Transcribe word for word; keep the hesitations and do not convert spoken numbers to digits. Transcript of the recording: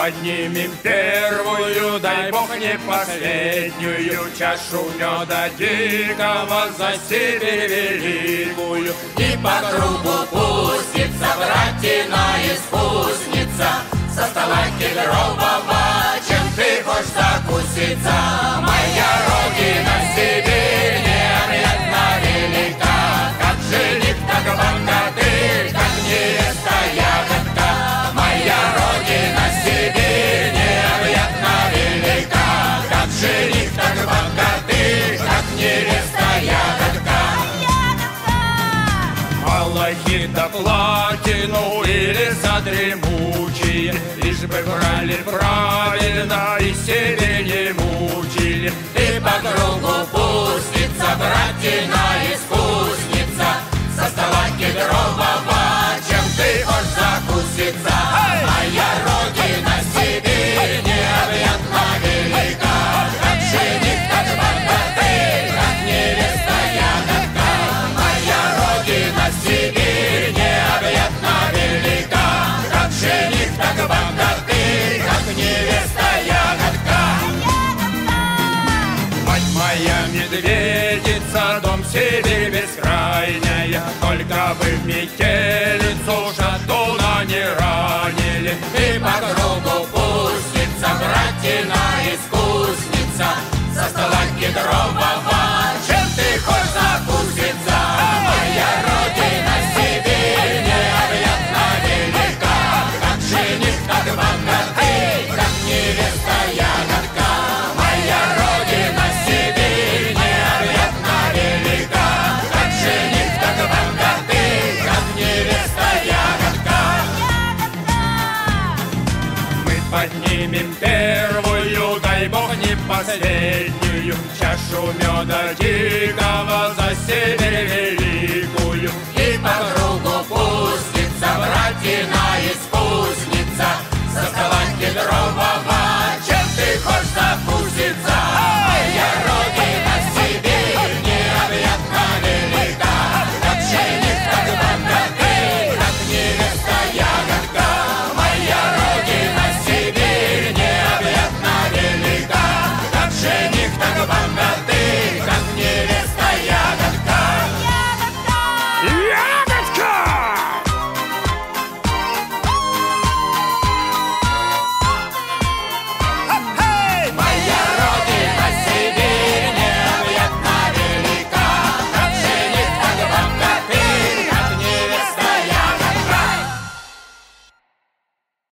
поднимем первую, дай бог не последнюю, чашу меда дикого за Сибирь великую. И по кругу пустится братина искусница, со стола кедрового, чем ты хочешь закуситься. Моя родина Сибирь необъятна велика, как жених, так богатырь, как невеста ягодка. Моя родина Сибирь необъятна велика, как жених, так богатырь, как невеста ягодка. Малахи да платину или за дремучие, лишь бы брали правильно и себе не мучили. И по кругу пустится братина искусница, со стола кедрового, чем ты хочешь закуситься. Моя родина Сибирь необъятна велика, как жених, так богатырь, как невеста ягодка. Моя родина Сибирь необъятна велика, как жених, так богатырь, как невеста ягодка. Мать моя медведица, дом Сибирь бескрайняя, только бы в метелицу шатуна не ранили. И по кругу пустится братина искусница, со стола кедрового, чем ты хочешь закуситься. Моя родина Сибирь необъятна велика, как жених, так богатырь, как невеста ягодка. Моя родина Сибирь необъятна велика, как жених, так богатырь, как невеста ягодка. Мы поднимем первую, дай бог не последнюю, чашу меда дикого